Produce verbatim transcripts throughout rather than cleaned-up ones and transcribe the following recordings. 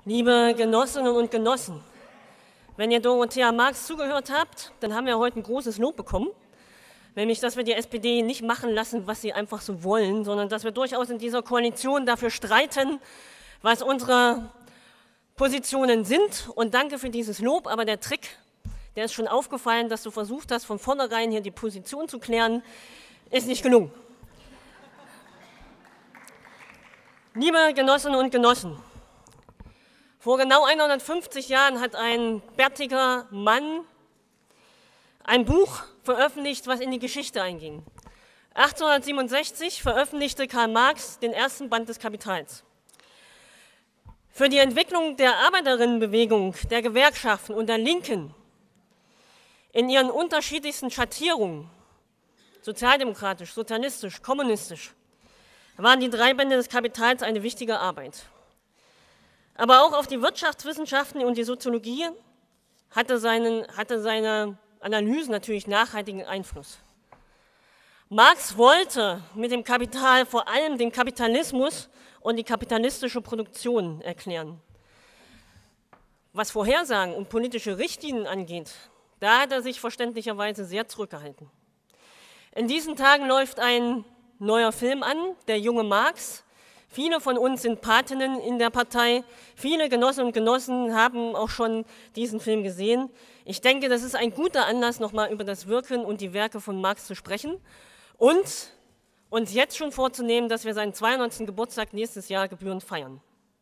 Liebe Genossinnen und Genossen, wenn ihr Dorothea Marx zugehört habt, dann haben wir heute ein großes Lob bekommen, nämlich, dass wir die S P D nicht machen lassen, was sie einfach so wollen, sondern dass wir durchaus in dieser Koalition dafür streiten, was unsere Positionen sind. Und danke für dieses Lob, aber der Trick, der ist schon aufgefallen, dass du versucht hast, von vornherein hier die Position zu klären, ist nicht gelungen. Liebe Genossinnen und Genossen, vor genau hundertfünfzig Jahren hat ein bärtiger Mann ein Buch veröffentlicht, was in die Geschichte einging. achtzehnhundertsiebenundsechzig veröffentlichte Karl Marx den ersten Band des Kapitals. Für die Entwicklung der Arbeiterinnenbewegung, der Gewerkschaften und der Linken in ihren unterschiedlichsten Schattierungen, sozialdemokratisch, sozialistisch, kommunistisch, waren die drei Bände des Kapitals eine wichtige Arbeit. Aber auch auf die Wirtschaftswissenschaften und die Soziologie hatte, seinen, hatte seine Analysen natürlich nachhaltigen Einfluss. Marx wollte mit dem Kapital vor allem den Kapitalismus und die kapitalistische Produktion erklären. Was Vorhersagen und politische Richtlinien angeht, da hat er sich verständlicherweise sehr zurückgehalten. In diesen Tagen läuft ein neuer Film an, Der junge Marx. Viele von uns sind Patinnen in der Partei. Viele Genossinnen und Genossen haben auch schon diesen Film gesehen. Ich denke, das ist ein guter Anlass, nochmal über das Wirken und die Werke von Marx zu sprechen und uns jetzt schon vorzunehmen, dass wir seinen zweihundertsten Geburtstag nächstes Jahr gebührend feiern.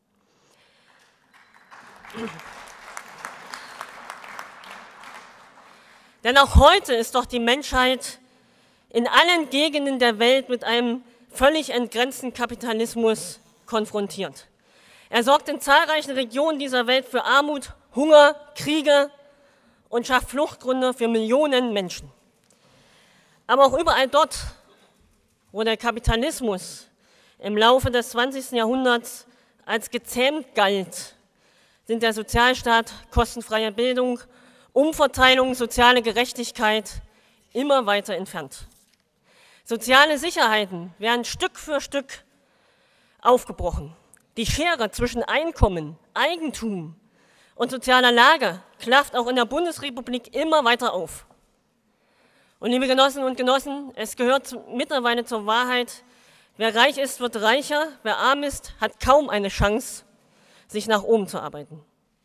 Denn auch heute ist doch die Menschheit in allen Gegenden der Welt mit einem völlig entgrenzten Kapitalismus konfrontiert. Er sorgt in zahlreichen Regionen dieser Welt für Armut, Hunger, Kriege und schafft Fluchtgründe für Millionen Menschen. Aber auch überall dort, wo der Kapitalismus im Laufe des zwanzigsten Jahrhunderts als gezähmt galt, sind der Sozialstaat, kostenfreie Bildung, Umverteilung, soziale Gerechtigkeit immer weiter entfernt. Soziale Sicherheiten werden Stück für Stück aufgebrochen. Die Schere zwischen Einkommen, Eigentum und sozialer Lage klafft auch in der Bundesrepublik immer weiter auf. Und liebe Genossinnen und Genossen, es gehört mittlerweile zur Wahrheit, wer reich ist, wird reicher, wer arm ist, hat kaum eine Chance, sich nach oben zu arbeiten.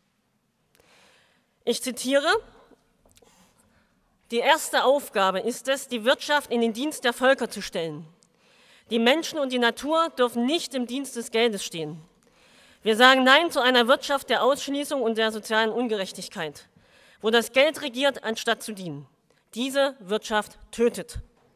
Ich zitiere: Die erste Aufgabe ist es, die Wirtschaft in den Dienst der Völker zu stellen. Die Menschen und die Natur dürfen nicht im Dienst des Geldes stehen. Wir sagen Nein zu einer Wirtschaft der Ausschließung und der sozialen Ungerechtigkeit, wo das Geld regiert, anstatt zu dienen. Diese Wirtschaft tötet.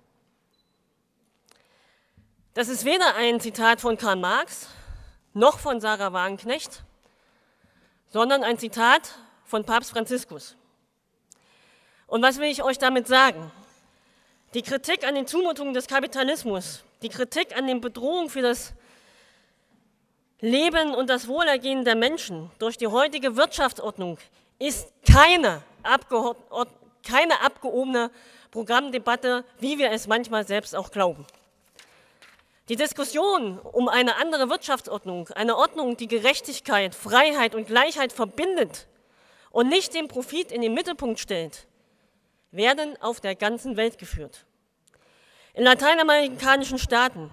Das ist weder ein Zitat von Karl Marx noch von Sarah Wagenknecht, sondern ein Zitat von Papst Franziskus. Und was will ich euch damit sagen? Die Kritik an den Zumutungen des Kapitalismus, die Kritik an den Bedrohungen für das Leben und das Wohlergehen der Menschen durch die heutige Wirtschaftsordnung ist keine, abge keine abgehobene Programmdebatte, wie wir es manchmal selbst auch glauben. Die Diskussion um eine andere Wirtschaftsordnung, eine Ordnung, die Gerechtigkeit, Freiheit und Gleichheit verbindet und nicht den Profit in den Mittelpunkt stellt, werden auf der ganzen Welt geführt. In lateinamerikanischen Staaten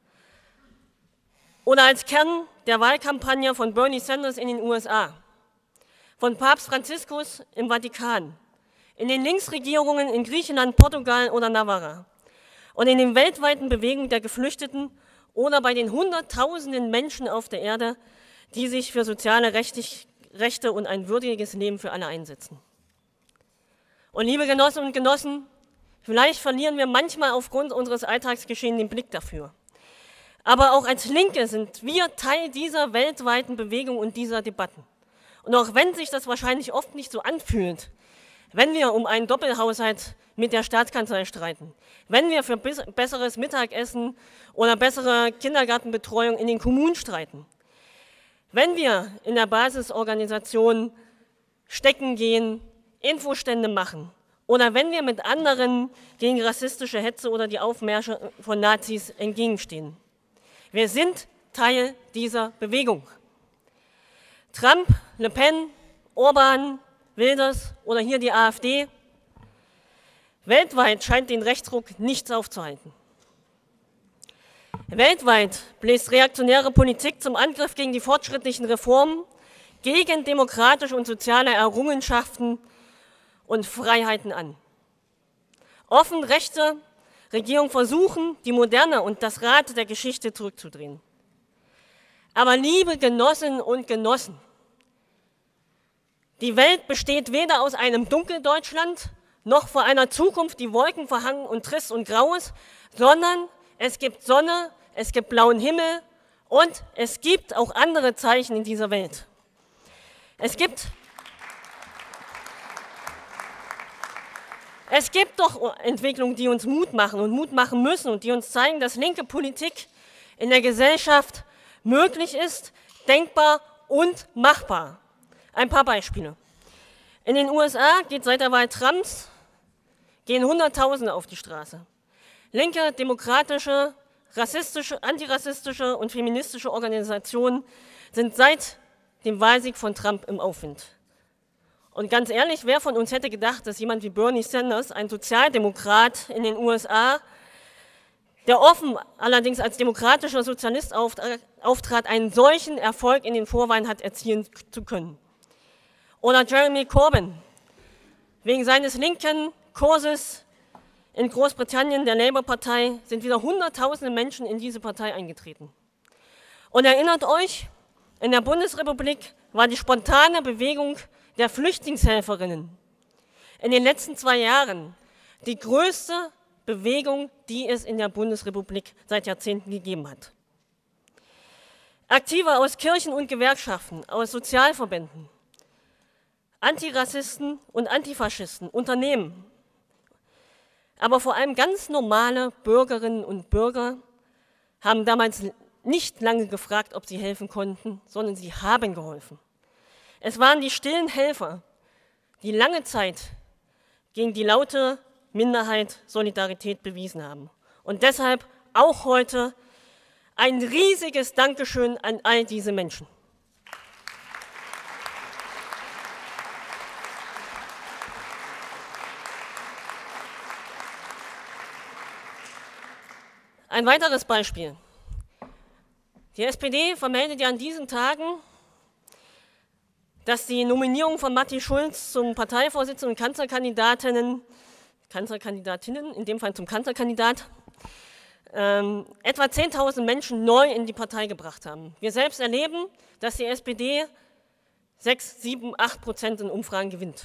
oder als Kern der Wahlkampagne von Bernie Sanders in den U S A, von Papst Franziskus im Vatikan, in den Linksregierungen in Griechenland, Portugal oder Navarra und in den weltweiten Bewegungen der Geflüchteten oder bei den Hunderttausenden Menschen auf der Erde, die sich für soziale Rechte und ein würdiges Leben für alle einsetzen. Und liebe Genossinnen und Genossen, vielleicht verlieren wir manchmal aufgrund unseres Alltagsgeschehens den Blick dafür. Aber auch als Linke sind wir Teil dieser weltweiten Bewegung und dieser Debatten. Und auch wenn sich das wahrscheinlich oft nicht so anfühlt, wenn wir um einen Doppelhaushalt mit der Staatskanzlei streiten, wenn wir für besseres Mittagessen oder bessere Kindergartenbetreuung in den Kommunen streiten, wenn wir in der Basisorganisation stecken gehen, Infostände machen oder wenn wir mit anderen gegen rassistische Hetze oder die Aufmärsche von Nazis entgegenstehen. Wir sind Teil dieser Bewegung. Trump, Le Pen, Orban, Wilders oder hier die AfD. Weltweit scheint den Rechtsruck nichts aufzuhalten. Weltweit bläst reaktionäre Politik zum Angriff gegen die fortschrittlichen Reformen, gegen demokratische und soziale Errungenschaften und Freiheiten an. Offen rechte Regierungen versuchen, die Moderne und das Rad der Geschichte zurückzudrehen. Aber liebe Genossinnen und Genossen, die Welt besteht weder aus einem Dunkeldeutschland noch vor einer Zukunft, die wolkenverhangen und trist und grau ist, sondern es gibt Sonne, es gibt blauen Himmel und es gibt auch andere Zeichen in dieser Welt. Es gibt, es gibt doch Entwicklungen, die uns Mut machen und Mut machen müssen und die uns zeigen, dass linke Politik in der Gesellschaft möglich ist, denkbar und machbar. Ein paar Beispiele. In den U S A geht seit der Wahl Trumps, gehen Hunderttausende auf die Straße. Linke, demokratische, rassistische, antirassistische und feministische Organisationen sind seit dem Wahlsieg von Trump im Aufwind. Und ganz ehrlich, wer von uns hätte gedacht, dass jemand wie Bernie Sanders, ein Sozialdemokrat in den U S A, der offen allerdings als demokratischer Sozialist auftrat, einen solchen Erfolg in den Vorwahlen hat erzielen zu können. Oder Jeremy Corbyn, wegen seines linken Kurses in Großbritannien, der Labour-Partei, sind wieder Hunderttausende Menschen in diese Partei eingetreten. Und erinnert euch, in der Bundesrepublik war die spontane Bewegung der Flüchtlingshelferinnen in den letzten zwei Jahren die größte Bewegung, die es in der Bundesrepublik seit Jahrzehnten gegeben hat. Aktive aus Kirchen und Gewerkschaften, aus Sozialverbänden, Antirassisten und Antifaschisten, Unternehmen, aber vor allem ganz normale Bürgerinnen und Bürger haben damals nicht lange gefragt, ob sie helfen konnten, sondern sie haben geholfen. Es waren die stillen Helfer, die lange Zeit gegen die laute Minderheit Solidarität bewiesen haben. Und deshalb auch heute ein riesiges Dankeschön an all diese Menschen. Ein weiteres Beispiel. Die S P D vermeldet ja an diesen Tagen, dass die Nominierung von Matti Schulz zum Parteivorsitzenden und Kanzlerkandidatinnen, Kanzlerkandidatinnen, in dem Fall zum Kanzlerkandidat, ähm, etwa zehntausend Menschen neu in die Partei gebracht haben. Wir selbst erleben, dass die S P D sechs, sieben, acht Prozent in Umfragen gewinnt.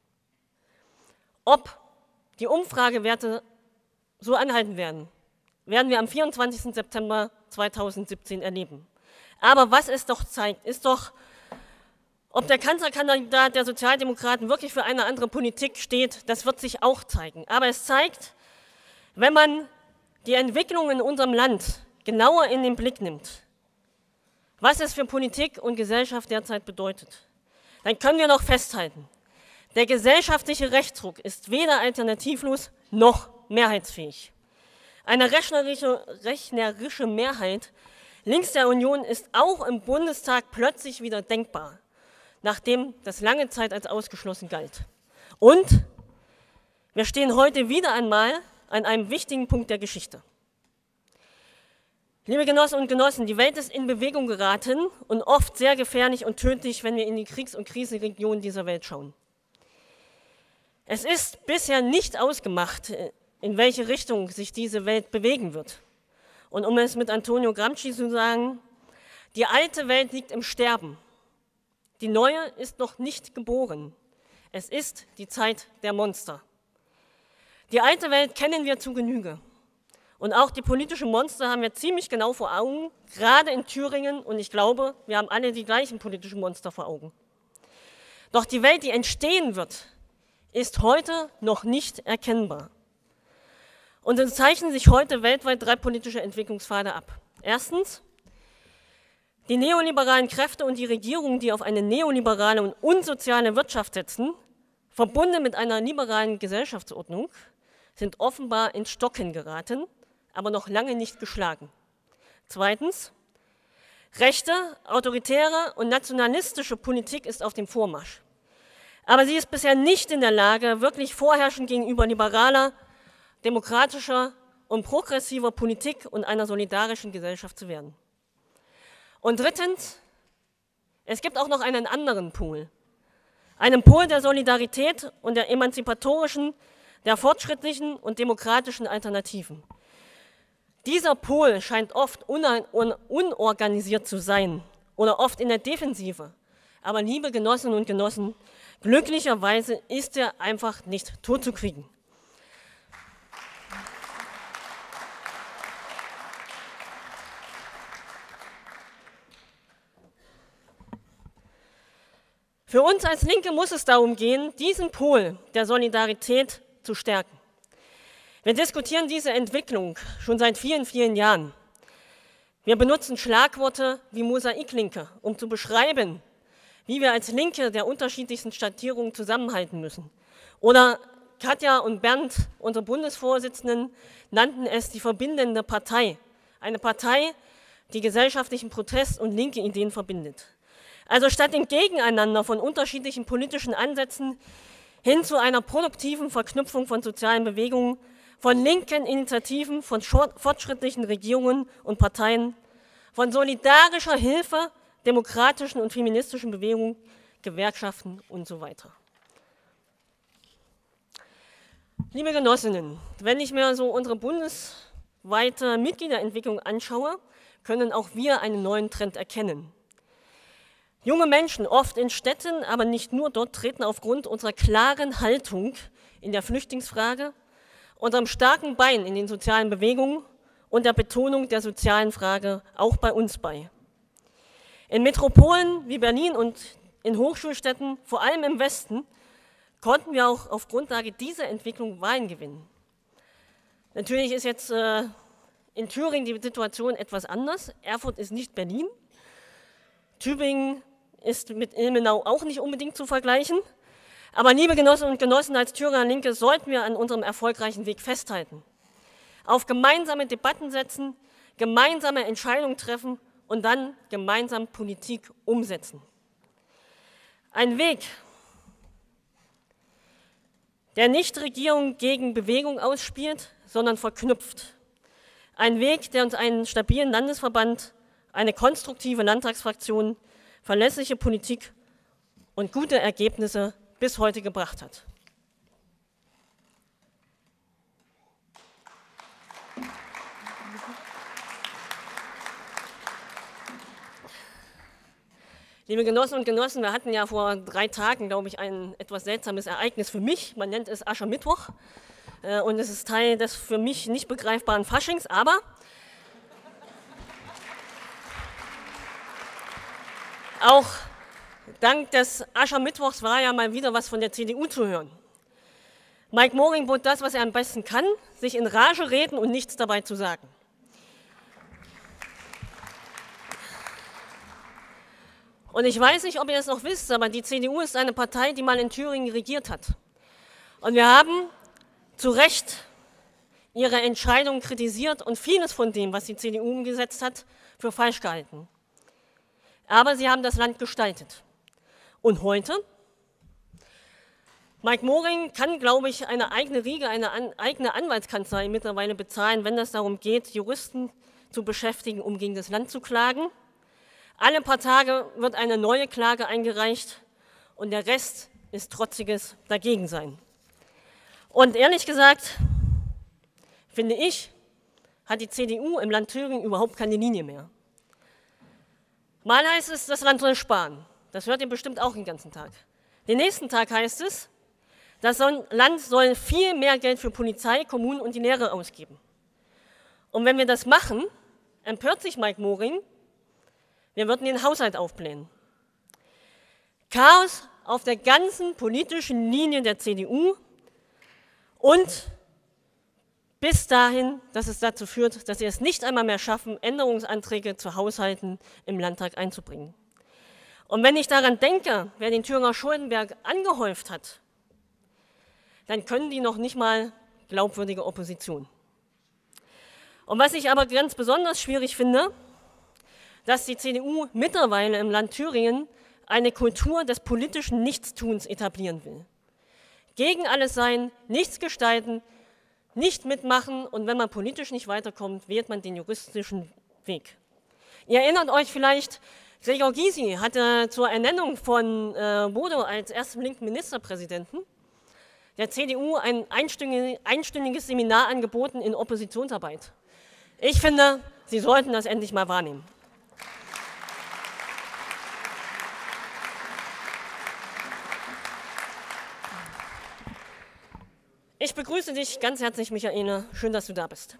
Ob die Umfragewerte so anhalten werden, werden wir am vierundzwanzigsten September zweitausendsiebzehn erleben. Aber was es doch zeigt, ist doch, ob der Kanzlerkandidat der Sozialdemokraten wirklich für eine andere Politik steht, das wird sich auch zeigen. Aber es zeigt, wenn man die Entwicklung in unserem Land genauer in den Blick nimmt, was es für Politik und Gesellschaft derzeit bedeutet, dann können wir noch festhalten, der gesellschaftliche Rechtsruck ist weder alternativlos noch mehrheitsfähig. Eine rechnerische, rechnerische Mehrheit links der Union ist auch im Bundestag plötzlich wieder denkbar, nachdem das lange Zeit als ausgeschlossen galt. Und wir stehen heute wieder einmal an einem wichtigen Punkt der Geschichte. Liebe Genossen und Genossen, die Welt ist in Bewegung geraten und oft sehr gefährlich und tödlich, wenn wir in die Kriegs- und Krisenregionen dieser Welt schauen. Es ist bisher nicht ausgemacht, in welche Richtung sich diese Welt bewegen wird. Und um es mit Antonio Gramsci zu sagen, die alte Welt liegt im Sterben. Die neue ist noch nicht geboren. Es ist die Zeit der Monster. Die alte Welt kennen wir zu Genüge. Und auch die politischen Monster haben wir ziemlich genau vor Augen, gerade in Thüringen. Und ich glaube, wir haben alle die gleichen politischen Monster vor Augen. Doch die Welt, die entstehen wird, ist heute noch nicht erkennbar. Und es zeichnen sich heute weltweit drei politische Entwicklungspfade ab. Erstens, die neoliberalen Kräfte und die Regierungen, die auf eine neoliberale und unsoziale Wirtschaft setzen, verbunden mit einer liberalen Gesellschaftsordnung, sind offenbar ins Stocken geraten, aber noch lange nicht geschlagen. Zweitens, Rechte, autoritäre und nationalistische Politik ist auf dem Vormarsch. Aber sie ist bisher nicht in der Lage, wirklich vorherrschend gegenüber liberaler, demokratischer und progressiver Politik und einer solidarischen Gesellschaft zu werden. Und drittens, es gibt auch noch einen anderen Pol. Einen Pol der Solidarität und der emanzipatorischen, der fortschrittlichen und demokratischen Alternativen. Dieser Pol scheint oft unorganisiert zu sein oder oft in der Defensive. Aber liebe Genossinnen und Genossen, glücklicherweise ist er einfach nicht totzukriegen. Für uns als Linke muss es darum gehen, diesen Pol der Solidarität zu stärken. Wir diskutieren diese Entwicklung schon seit vielen, vielen Jahren. Wir benutzen Schlagworte wie Mosaiklinke, um zu beschreiben, wie wir als Linke der unterschiedlichsten Schattierungen zusammenhalten müssen. Oder Katja und Bernd, unsere Bundesvorsitzenden, nannten es die verbindende Partei. Eine Partei, die gesellschaftlichen Protest und linke Ideen verbindet. Also statt dem Gegeneinander von unterschiedlichen politischen Ansätzen hin zu einer produktiven Verknüpfung von sozialen Bewegungen, von linken Initiativen, von fortschrittlichen Regierungen und Parteien, von solidarischer Hilfe, demokratischen und feministischen Bewegungen, Gewerkschaften und so weiter. Liebe Genossinnen, wenn ich mir so unsere bundesweite Mitgliederentwicklung anschaue, können auch wir einen neuen Trend erkennen. Junge Menschen, oft in Städten, aber nicht nur dort, treten aufgrund unserer klaren Haltung in der Flüchtlingsfrage, unserem starken Bein in den sozialen Bewegungen und der Betonung der sozialen Frage auch bei uns bei. In Metropolen wie Berlin und in Hochschulstädten, vor allem im Westen, konnten wir auch auf Grundlage dieser Entwicklung Wahlen gewinnen. Natürlich ist jetzt äh, in Thüringen die Situation etwas anders. Erfurt ist nicht Berlin. Tübingen ist mit Ilmenau auch nicht unbedingt zu vergleichen. Aber liebe Genossinnen und Genossen, als Thüringer Linke sollten wir an unserem erfolgreichen Weg festhalten. Auf gemeinsame Debatten setzen, gemeinsame Entscheidungen treffen und dann gemeinsam Politik umsetzen. Ein Weg, der nicht Regierung gegen Bewegung ausspielt, sondern verknüpft. Ein Weg, der uns einen stabilen Landesverband, eine konstruktive Landtagsfraktion, verlässliche Politik und gute Ergebnisse bis heute gebracht hat. Liebe Genossinnen und Genossen, wir hatten ja vor drei Tagen, glaube ich, ein etwas seltsames Ereignis für mich. Man nennt es Aschermittwoch und es ist Teil des für mich nicht begreifbaren Faschings, aber auch dank des Aschermittwochs war ja mal wieder was von der C D U zu hören. Mike Moring bot das, was er am besten kann, sich in Rage reden und nichts dabei zu sagen. Und ich weiß nicht, ob ihr es noch wisst, aber die C D U ist eine Partei, die mal in Thüringen regiert hat. Und wir haben zu Recht ihre Entscheidung kritisiert und vieles von dem, was die C D U umgesetzt hat, für falsch gehalten. Aber sie haben das Land gestaltet. Und heute? Mike Moring kann, glaube ich, eine eigene Riege, eine an, eigene Anwaltskanzlei mittlerweile bezahlen, wenn es darum geht, Juristen zu beschäftigen, um gegen das Land zu klagen. Alle paar Tage wird eine neue Klage eingereicht und der Rest ist trotziges Dagegensein. Und ehrlich gesagt, finde ich, hat die C D U im Land Thüringen überhaupt keine Linie mehr. Mal heißt es, das Land soll sparen. Das hört ihr bestimmt auch den ganzen Tag. Den nächsten Tag heißt es, das Land soll viel mehr Geld für Polizei, Kommunen und die Lehre ausgeben. Und wenn wir das machen, empört sich Mike Moring, wir würden den Haushalt aufblähen. Chaos auf der ganzen politischen Linie der C D U und bis dahin, dass es dazu führt, dass sie es nicht einmal mehr schaffen, Änderungsanträge zu Haushalten im Landtag einzubringen. Und wenn ich daran denke, wer den Thüringer Schuldenberg angehäuft hat, dann können die noch nicht mal glaubwürdige Opposition. Und was ich aber ganz besonders schwierig finde, dass die C D U mittlerweile im Land Thüringen eine Kultur des politischen Nichtstuns etablieren will. Gegen alles sein, nichts gestalten, nicht mitmachen und wenn man politisch nicht weiterkommt, wählt man den juristischen Weg. Ihr erinnert euch vielleicht, Gregor Gysi hatte zur Ernennung von äh, Bodo als ersten linken Ministerpräsidenten der C D U ein einstündiges, einstündiges Seminar angeboten in Oppositionsarbeit. Ich finde, Sie sollten das endlich mal wahrnehmen. Ich begrüße dich ganz herzlich, Michaela. Schön, dass du da bist.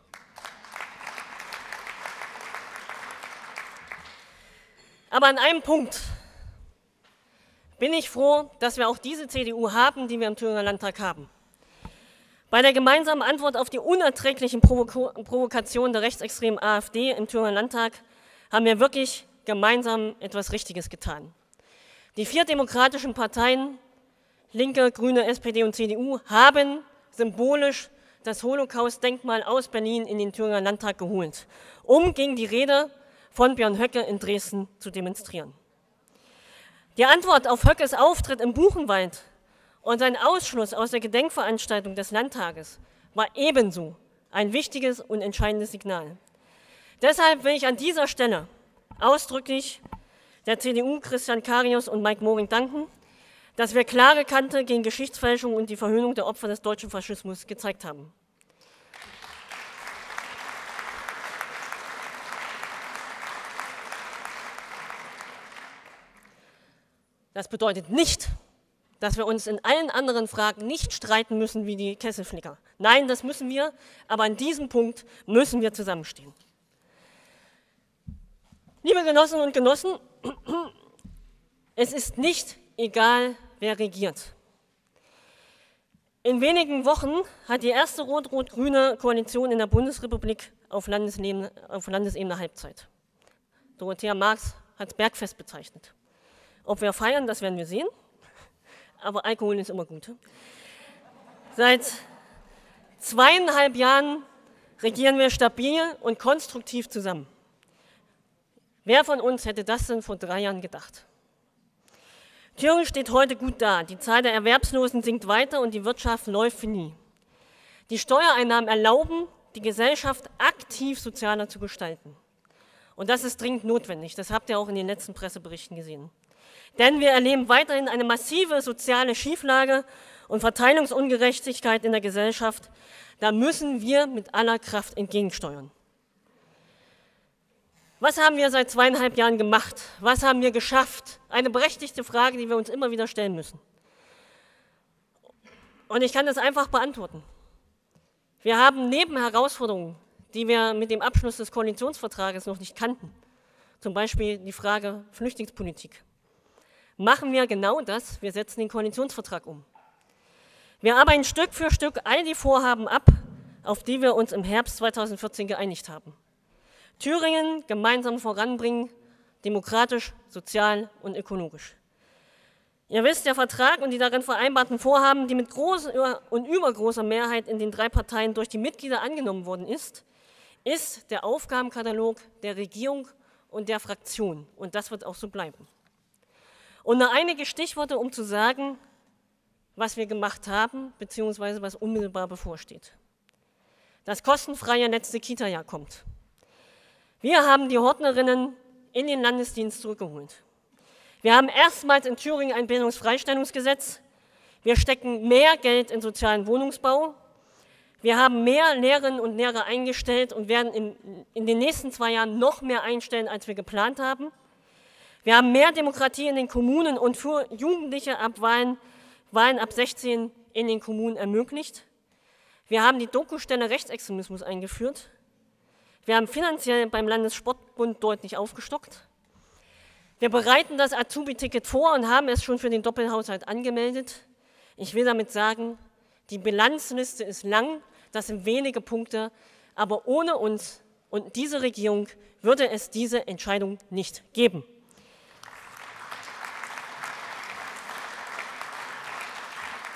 Aber an einem Punkt bin ich froh, dass wir auch diese C D U haben, die wir im Thüringer Landtag haben. Bei der gemeinsamen Antwort auf die unerträglichen Provo- Provokationen der rechtsextremen AfD im Thüringer Landtag haben wir wirklich gemeinsam etwas Richtiges getan. Die vier demokratischen Parteien, Linke, Grüne, S P D und C D U, haben symbolisch das Holocaust-Denkmal aus Berlin in den Thüringer Landtag geholt, um gegen die Rede von Björn Höcke in Dresden zu demonstrieren. Die Antwort auf Höckes Auftritt im Buchenwald und sein Ausschluss aus der Gedenkveranstaltung des Landtages war ebenso ein wichtiges und entscheidendes Signal. Deshalb will ich an dieser Stelle ausdrücklich der C D U, Christian Carius und Mike Moring danken, dass wir klare Kante gegen Geschichtsfälschung und die Verhöhnung der Opfer des deutschen Faschismus gezeigt haben. Das bedeutet nicht, dass wir uns in allen anderen Fragen nicht streiten müssen wie die Kesselflicker. Nein, das müssen wir, aber an diesem Punkt müssen wir zusammenstehen. Liebe Genossinnen und Genossen, es ist nicht egal, wer regiert. In wenigen Wochen hat die erste rot-rot-grüne Koalition in der Bundesrepublik auf Landesebene, auf Landesebene Halbzeit. Dorothea Marx hat es Bergfest bezeichnet. Ob wir feiern, das werden wir sehen, aber Alkohol ist immer gut. Seit zweieinhalb Jahren regieren wir stabil und konstruktiv zusammen. Wer von uns hätte das denn vor drei Jahren gedacht? Thüringen steht heute gut da. Die Zahl der Erwerbslosen sinkt weiter und die Wirtschaft läuft wie nie. Die Steuereinnahmen erlauben, die Gesellschaft aktiv sozialer zu gestalten. Und das ist dringend notwendig. Das habt ihr auch in den letzten Presseberichten gesehen. Denn wir erleben weiterhin eine massive soziale Schieflage und Verteilungsungerechtigkeit in der Gesellschaft. Da müssen wir mit aller Kraft entgegensteuern. Was haben wir seit zweieinhalb Jahren gemacht? Was haben wir geschafft? Eine berechtigte Frage, die wir uns immer wieder stellen müssen. Und ich kann das einfach beantworten. Wir haben neben Herausforderungen, die wir mit dem Abschluss des Koalitionsvertrages noch nicht kannten, zum Beispiel die Frage Flüchtlingspolitik, machen wir genau das, wir setzen den Koalitionsvertrag um. Wir arbeiten Stück für Stück all die Vorhaben ab, auf die wir uns im Herbst zweitausendvierzehn geeinigt haben. Thüringen gemeinsam voranbringen, demokratisch, sozial und ökologisch. Ihr wisst, der Vertrag und die darin vereinbarten Vorhaben, die mit großer und übergroßer Mehrheit in den drei Parteien durch die Mitglieder angenommen worden ist, ist der Aufgabenkatalog der Regierung und der Fraktion. Und das wird auch so bleiben. Und nur einige Stichworte, um zu sagen, was wir gemacht haben, beziehungsweise was unmittelbar bevorsteht. Das kostenfreie letzte Kita-Jahr kommt. Wir haben die Hortnerinnen in den Landesdienst zurückgeholt. Wir haben erstmals in Thüringen ein Bildungsfreistellungsgesetz. Wir stecken mehr Geld in sozialen Wohnungsbau. Wir haben mehr Lehrerinnen und Lehrer eingestellt und werden in, in den nächsten zwei Jahren noch mehr einstellen, als wir geplant haben. Wir haben mehr Demokratie in den Kommunen und für Jugendliche ab Wahlen, Wahlen ab sechzehn in den Kommunen ermöglicht. Wir haben die Dokustelle Rechtsextremismus eingeführt. Wir haben finanziell beim Landessportbund deutlich aufgestockt. Wir bereiten das Azubi-Ticket vor und haben es schon für den Doppelhaushalt angemeldet. Ich will damit sagen, die Bilanzliste ist lang, das sind wenige Punkte, aber ohne uns und diese Regierung würde es diese Entscheidung nicht geben.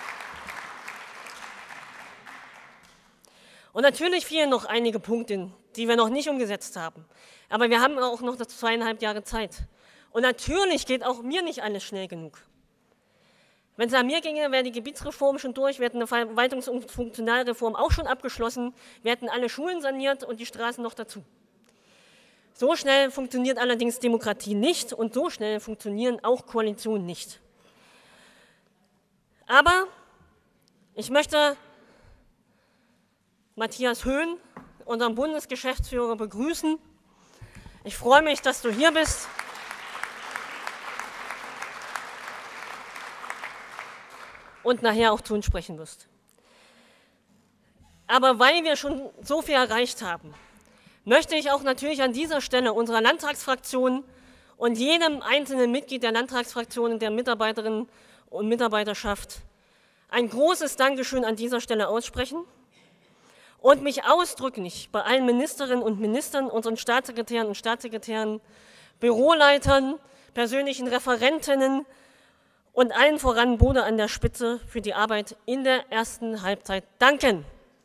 Und natürlich fehlen noch einige Punkte, die wir noch nicht umgesetzt haben. Aber wir haben auch noch zweieinhalb Jahre Zeit. Und natürlich geht auch mir nicht alles schnell genug. Wenn es an mir ginge, wäre die Gebietsreform schon durch, wir hätten eine Verwaltungs- und Funktionalreform auch schon abgeschlossen, wir hätten alle Schulen saniert und die Straßen noch dazu. So schnell funktioniert allerdings Demokratie nicht und so schnell funktionieren auch Koalitionen nicht. Aber ich möchte Matthias Höhn, unseren Bundesgeschäftsführer, begrüßen. Ich freue mich, dass du hier bist. Und nachher auch zu uns sprechen wirst. Aber weil wir schon so viel erreicht haben, möchte ich auch natürlich an dieser Stelle unserer Landtagsfraktion und jedem einzelnen Mitglied der Landtagsfraktion und der Mitarbeiterinnen und Mitarbeiterschaft ein großes Dankeschön an dieser Stelle aussprechen und mich ausdrücklich bei allen Ministerinnen und Ministern, unseren Staatssekretären und Staatssekretären, Büroleitern, persönlichen Referentinnen und allen voran Bode an der Spitze für die Arbeit in der ersten Halbzeit danken.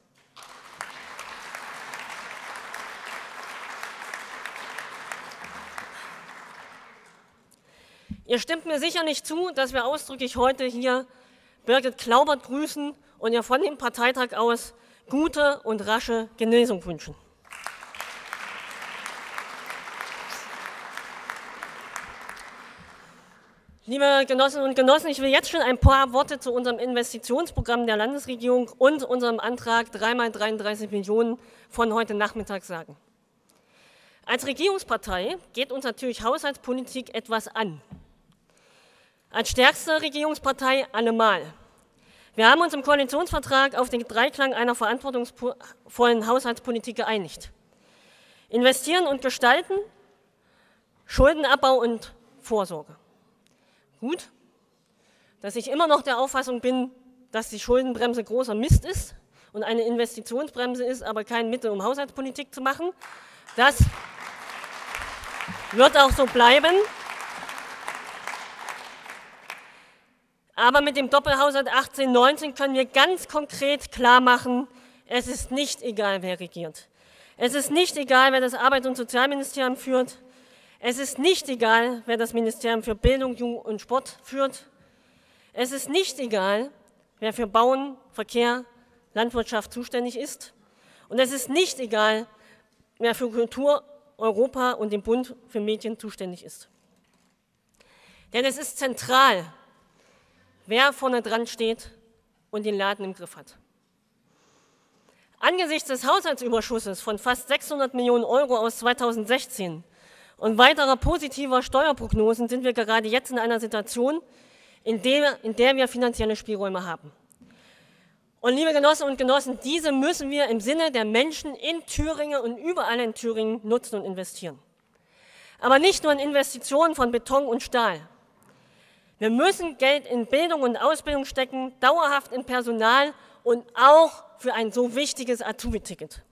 Ihr stimmt mir sicher nicht zu, dass wir ausdrücklich heute hier Birgit Klaubert grüßen und ihr von dem Parteitag aus gute und rasche Genesung wünschen. Liebe Genossinnen und Genossen, ich will jetzt schon ein paar Worte zu unserem Investitionsprogramm der Landesregierung und unserem Antrag drei mal dreiunddreißig Millionen von heute Nachmittag sagen. Als Regierungspartei geht uns natürlich Haushaltspolitik etwas an. Als stärkste Regierungspartei allemal. Wir haben uns im Koalitionsvertrag auf den Dreiklang einer verantwortungsvollen Haushaltspolitik geeinigt. Investieren und gestalten, Schuldenabbau und Vorsorge. Gut, dass ich immer noch der Auffassung bin, dass die Schuldenbremse großer Mist ist und eine Investitionsbremse ist, aber kein Mittel, um Haushaltspolitik zu machen. Das wird auch so bleiben. Aber mit dem Doppelhaushalt achtzehn neunzehn können wir ganz konkret klar machen, es ist nicht egal, wer regiert. Es ist nicht egal, wer das Arbeits- und Sozialministerium führt. Es ist nicht egal, wer das Ministerium für Bildung, Jugend und Sport führt. Es ist nicht egal, wer für Bauen, Verkehr, Landwirtschaft zuständig ist. Und es ist nicht egal, wer für Kultur, Europa und den Bund für Medien zuständig ist. Denn es ist zentral, wer vorne dran steht und den Laden im Griff hat. Angesichts des Haushaltsüberschusses von fast sechshundert Millionen Euro aus zweitausendsechzehn und weiterer positiver Steuerprognosen sind wir gerade jetzt in einer Situation, in der, in der wir finanzielle Spielräume haben. Und liebe Genossinnen und Genossen, diese müssen wir im Sinne der Menschen in Thüringen und überall in Thüringen nutzen und investieren. Aber nicht nur in Investitionen von Beton und Stahl. Wir müssen Geld in Bildung und Ausbildung stecken, dauerhaft in Personal und auch für ein so wichtiges Azubi-Ticket.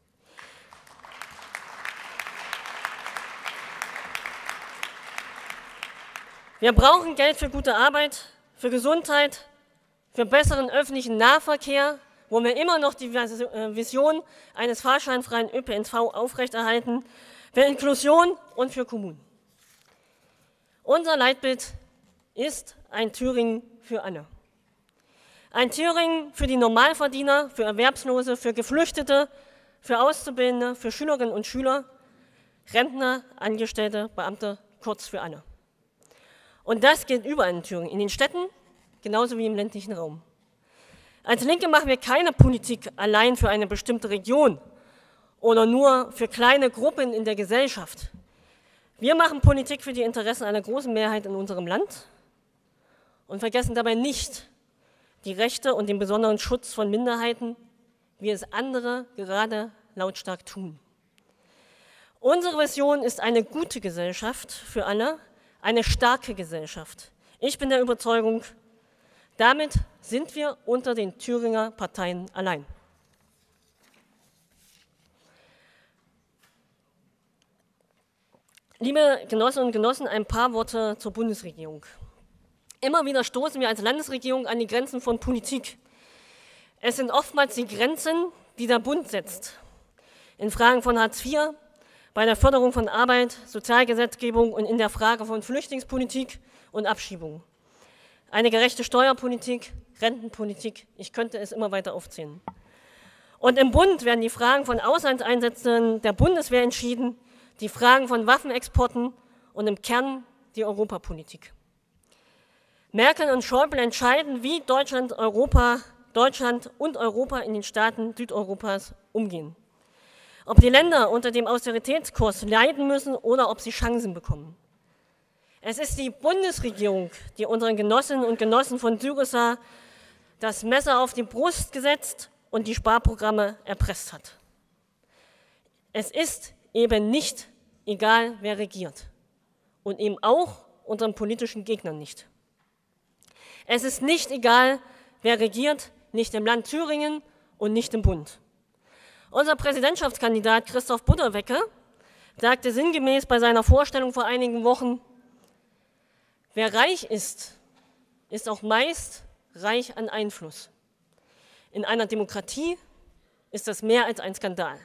Wir brauchen Geld für gute Arbeit, für Gesundheit, für besseren öffentlichen Nahverkehr, wo wir immer noch die Vision eines fahrscheinfreien Ö P N V aufrechterhalten, für Inklusion und für Kommunen. Unser Leitbild ist ein Thüringen für alle. Ein Thüringen für die Normalverdiener, für Erwerbslose, für Geflüchtete, für Auszubildende, für Schülerinnen und Schüler, Rentner, Angestellte, Beamte, kurz für alle. Und das gilt überall in Thüringen, in den Städten genauso wie im ländlichen Raum. Als Linke machen wir keine Politik allein für eine bestimmte Region oder nur für kleine Gruppen in der Gesellschaft. Wir machen Politik für die Interessen einer großen Mehrheit in unserem Land und vergessen dabei nicht die Rechte und den besonderen Schutz von Minderheiten, wie es andere gerade lautstark tun. Unsere Vision ist eine gute Gesellschaft für alle, eine starke Gesellschaft. Ich bin der Überzeugung, damit sind wir unter den Thüringer Parteien allein. Liebe Genossinnen und Genossen, ein paar Worte zur Bundesregierung. Immer wieder stoßen wir als Landesregierung an die Grenzen von Politik. Es sind oftmals die Grenzen, die der Bund setzt. in Fragen von Hartz vier, bei der Förderung von Arbeit, Sozialgesetzgebung und in der Frage von Flüchtlingspolitik und Abschiebung. Eine gerechte Steuerpolitik, Rentenpolitik, ich könnte es immer weiter aufzählen. Und im Bund werden die Fragen von Auslandseinsätzen der Bundeswehr entschieden, die Fragen von Waffenexporten und im Kern die Europapolitik. Merkel und Schäuble entscheiden, wie Deutschland, Europa, Deutschland und Europa in den Staaten Südeuropas umgehen. Ob die Länder unter dem Austeritätskurs leiden müssen oder ob sie Chancen bekommen. Es ist die Bundesregierung, die unseren Genossinnen und Genossen von Syriza das Messer auf die Brust gesetzt und die Sparprogramme erpresst hat. Es ist eben nicht egal, wer regiert und eben auch unseren politischen Gegnern nicht. Es ist nicht egal, wer regiert, nicht im Land Thüringen und nicht im Bund. Unser Präsidentschaftskandidat Christoph Budderwecke sagte sinngemäß bei seiner Vorstellung vor einigen Wochen, wer reich ist, ist auch meist reich an Einfluss. In einer Demokratie ist das mehr als ein Skandal.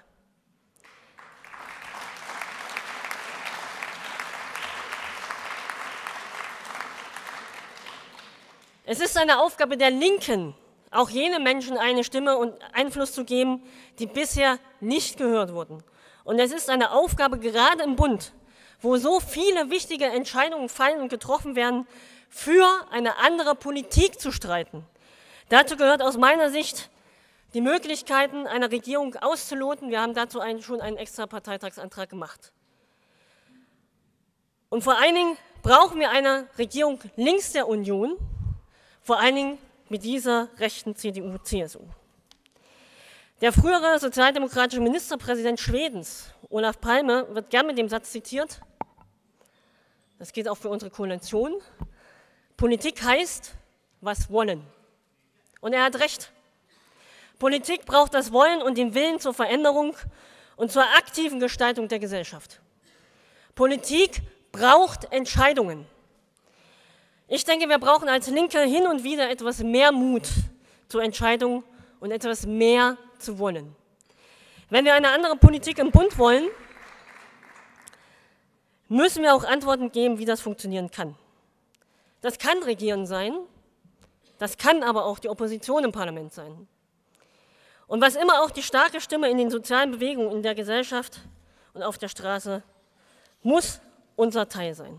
Es ist eine Aufgabe der Linken, auch jene Menschen eine Stimme und Einfluss zu geben, die bisher nicht gehört wurden. Und es ist eine Aufgabe gerade im Bund, wo so viele wichtige Entscheidungen fallen und getroffen werden, für eine andere Politik zu streiten. Dazu gehört aus meiner Sicht die Möglichkeiten einer Regierung auszuloten. Wir haben dazu einen, schon einen extra Parteitagsantrag gemacht. Und vor allen Dingen brauchen wir eine Regierung links der Union, vor allen Dingen mit dieser rechten C D U C S U. Der frühere sozialdemokratische Ministerpräsident Schwedens, Olof Palme, wird gern mit dem Satz zitiert, das geht auch für unsere Koalition, Politik heißt, was wollen. Und er hat recht. Politik braucht das Wollen und den Willen zur Veränderung und zur aktiven Gestaltung der Gesellschaft. Politik braucht Entscheidungen. Ich denke, wir brauchen als Linke hin und wieder etwas mehr Mut zur Entscheidung und etwas mehr zu wollen. Wenn wir eine andere Politik im Bund wollen, müssen wir auch Antworten geben, wie das funktionieren kann. Das kann Regieren sein, das kann aber auch die Opposition im Parlament sein. Und was immer auch die starke Stimme in den sozialen Bewegungen in der Gesellschaft und auf der Straße, muss unser Teil sein.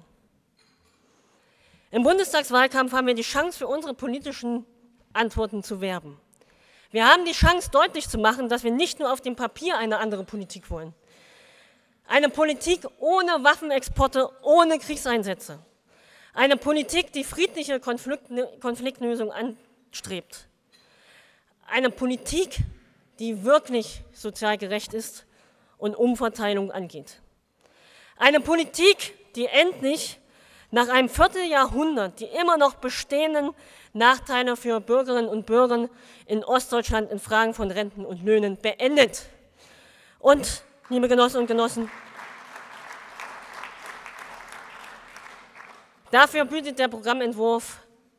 Im Bundestagswahlkampf haben wir die Chance, für unsere politischen Antworten zu werben. Wir haben die Chance, deutlich zu machen, dass wir nicht nur auf dem Papier eine andere Politik wollen. Eine Politik ohne Waffenexporte, ohne Kriegseinsätze. Eine Politik, die friedliche Konfliktlösung anstrebt. Eine Politik, die wirklich sozial gerecht ist und Umverteilung angeht. Eine Politik, die endlich nach einem Vierteljahrhundert die immer noch bestehenden Nachteile für Bürgerinnen und Bürger in Ostdeutschland in Fragen von Renten und Löhnen beendet. Und, liebe Genossinnen und Genossen, dafür bietet der Programmentwurf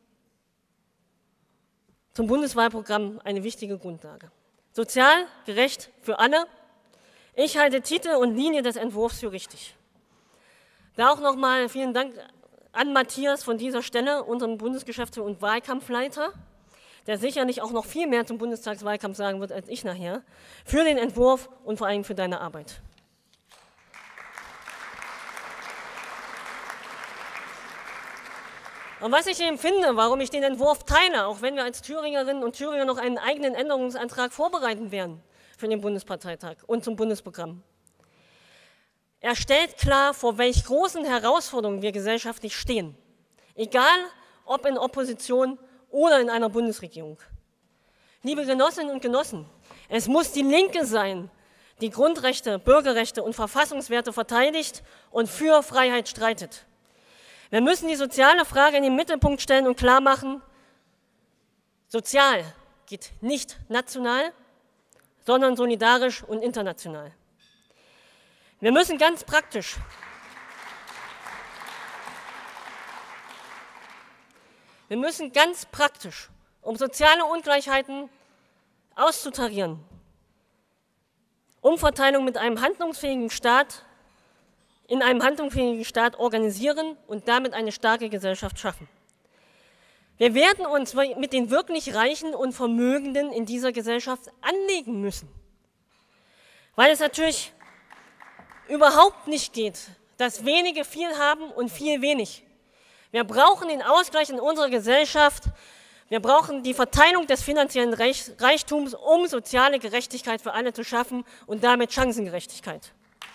zum Bundeswahlprogramm eine wichtige Grundlage. Sozial gerecht für alle. Ich halte Titel und Linie des Entwurfs für richtig. Da auch nochmal vielen Dank an Matthias von dieser Stelle, unserem Bundesgeschäftsführer und Wahlkampfleiter, der sicherlich auch noch viel mehr zum Bundestagswahlkampf sagen wird als ich nachher, für den Entwurf und vor allem für deine Arbeit. Und was ich eben finde, warum ich den Entwurf teile, auch wenn wir als Thüringerinnen und Thüringer noch einen eigenen Änderungsantrag vorbereiten werden für den Bundesparteitag und zum Bundesprogramm. Er stellt klar, vor welch großen Herausforderungen wir gesellschaftlich stehen, egal ob in Opposition oder in einer Bundesregierung. Liebe Genossinnen und Genossen, es muss die Linke sein, die Grundrechte, Bürgerrechte und Verfassungswerte verteidigt und für Freiheit streitet. Wir müssen die soziale Frage in den Mittelpunkt stellen und klar machen, sozial geht nicht national, sondern solidarisch und international. Wir müssen ganz praktisch Wir müssen ganz praktisch, um soziale Ungleichheiten auszutarieren Umverteilung mit einem handlungsfähigen Staat, in einem handlungsfähigen Staat organisieren und damit eine starke Gesellschaft schaffen. Wir werden uns mit den wirklich Reichen und Vermögenden in dieser Gesellschaft anlegen müssen, weil es natürlich überhaupt nicht geht, dass wenige viel haben und viel wenig. Wir brauchen den Ausgleich in unserer Gesellschaft. Wir brauchen die Verteilung des finanziellen Reichtums, um soziale Gerechtigkeit für alle zu schaffen und damit Chancengerechtigkeit.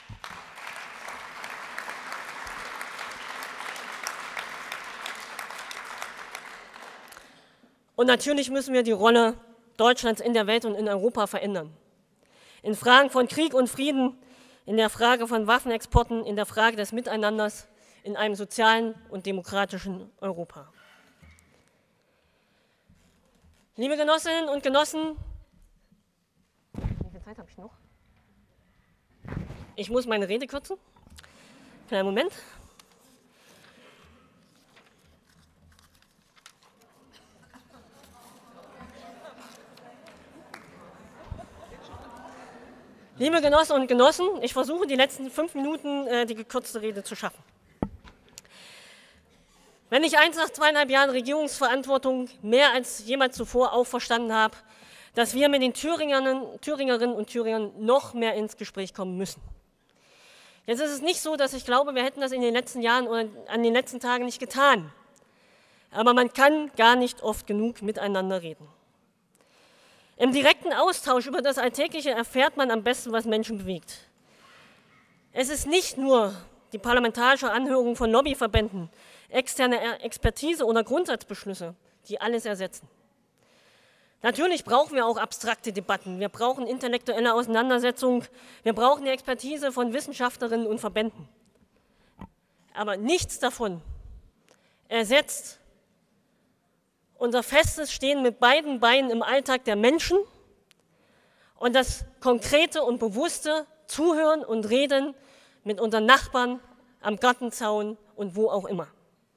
Und natürlich müssen wir die Rolle Deutschlands in der Welt und in Europa verändern. In Fragen von Krieg und Frieden, in der Frage von Waffenexporten, in der Frage des Miteinanders in einem sozialen und demokratischen Europa. Liebe Genossinnen und Genossen, wie viel Zeit habe ich noch? Ich muss meine Rede kürzen. Kleinen Moment. Liebe Genossinnen und Genossen, ich versuche die letzten fünf Minuten äh, die gekürzte Rede zu schaffen. Wenn ich eins nach zweieinhalb Jahren Regierungsverantwortung mehr als jemals zuvor auch verstanden habe, dass wir mit den Thüringerinnen, Thüringerinnen und Thüringern noch mehr ins Gespräch kommen müssen. Jetzt ist es nicht so, dass ich glaube, wir hätten das in den letzten Jahren oder an den letzten Tagen nicht getan. Aber man kann gar nicht oft genug miteinander reden. Im direkten Austausch über das Alltägliche erfährt man am besten, was Menschen bewegt. Es ist nicht nur die parlamentarische Anhörung von Lobbyverbänden, externe Expertise oder Grundsatzbeschlüsse, die alles ersetzen. Natürlich brauchen wir auch abstrakte Debatten, wir brauchen intellektuelle Auseinandersetzungen, wir brauchen die Expertise von Wissenschaftlerinnen und Verbänden. Aber nichts davon ersetzt unser festes Stehen mit beiden Beinen im Alltag der Menschen und das konkrete und bewusste Zuhören und Reden mit unseren Nachbarn am Gartenzaun und wo auch immer.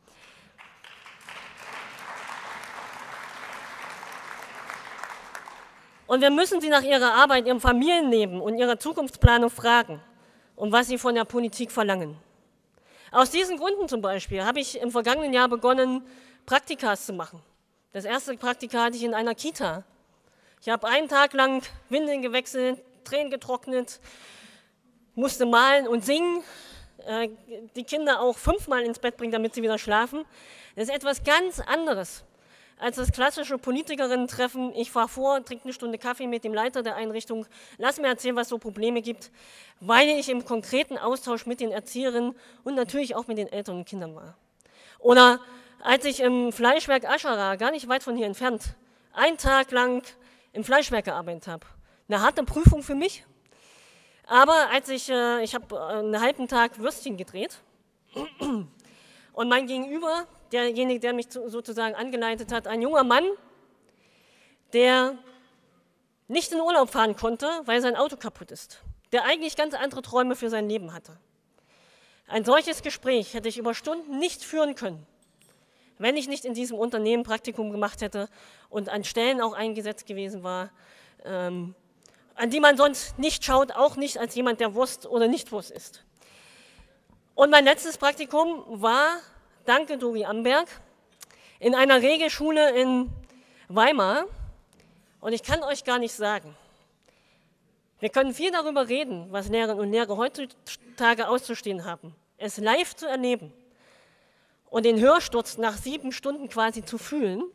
Und wir müssen sie nach ihrer Arbeit, ihrem Familienleben und ihrer Zukunftsplanung fragen und was sie von der Politik verlangen. Aus diesen Gründen zum Beispiel habe ich im vergangenen Jahr begonnen, Praktikas zu machen. Das erste Praktika hatte ich in einer Kita. Ich habe einen Tag lang Windeln gewechselt, Tränen getrocknet, musste malen und singen, äh, die Kinder auch fünfmal ins Bett bringen, damit sie wieder schlafen. Das ist etwas ganz anderes als das klassische Politikerinnen-Treffen. Ich fahre vor, trinke eine Stunde Kaffee mit dem Leiter der Einrichtung, lass mir erzählen, was so Probleme gibt, weil ich im konkreten Austausch mit den Erzieherinnen und natürlich auch mit den Eltern und Kindern war. Oder als ich im Fleischwerk Aschara, gar nicht weit von hier entfernt, einen Tag lang im Fleischwerk gearbeitet habe. Eine harte Prüfung für mich, aber als ich, äh, ich habe einen halben Tag Würstchen gedreht und mein Gegenüber, derjenige, der mich sozusagen angeleitet hat, ein junger Mann, der nicht in Urlaub fahren konnte, weil sein Auto kaputt ist, der eigentlich ganz andere Träume für sein Leben hatte. Ein solches Gespräch hätte ich über Stunden nicht führen können, wenn ich nicht in diesem Unternehmen Praktikum gemacht hätte und an Stellen auch eingesetzt gewesen war, ähm, an die man sonst nicht schaut, auch nicht als jemand, der Wurst oder nicht Wurst isst. Und mein letztes Praktikum war, danke Dori Amberg, in einer Regelschule in Weimar. Und ich kann euch gar nicht sagen, wir können viel darüber reden, was Lehrerinnen und Lehrer heutzutage auszustehen haben. Es live zu erleben und den Hörsturz nach sieben Stunden quasi zu fühlen,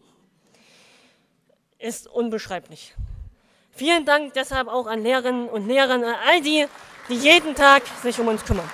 ist unbeschreiblich. Vielen Dank deshalb auch an Lehrerinnen und Lehrer, an all die, die jeden Tag sich um uns kümmern.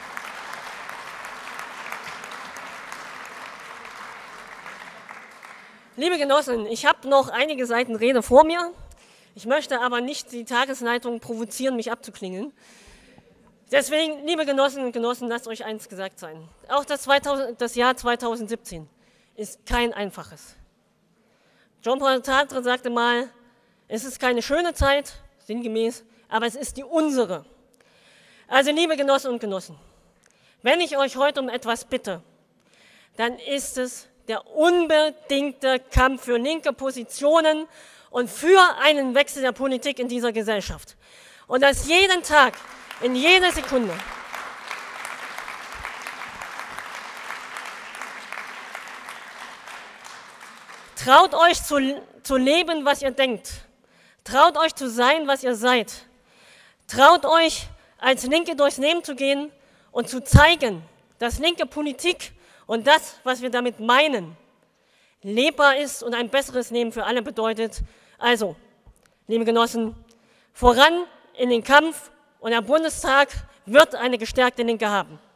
Liebe Genossinnen, ich habe noch einige Seiten Rede vor mir. Ich möchte aber nicht die Tagesleitung provozieren, mich abzuklingeln. Deswegen, liebe Genossinnen und Genossen, lasst euch eins gesagt sein. Auch das, zweitausend, das Jahr zweitausendsiebzehn ist kein einfaches. Jean-Paul Sartre sagte mal, es ist keine schöne Zeit, sinngemäß, aber es ist die unsere. Also, liebe Genossinnen und Genossen, wenn ich euch heute um etwas bitte, dann ist es der unbedingte Kampf für linke Positionen und für einen Wechsel der Politik in dieser Gesellschaft. Und das jeden Tag, in jeder Sekunde. Traut euch zu, zu leben, was ihr denkt. Traut euch zu sein, was ihr seid. Traut euch, als Linke durchs Leben zu gehen und zu zeigen, dass linke Politik und das, was wir damit meinen, lebbar ist und ein besseres Leben für alle bedeutet. Also, liebe Genossen, voran in den Kampf und der Bundestag wird eine gestärkte Linke haben.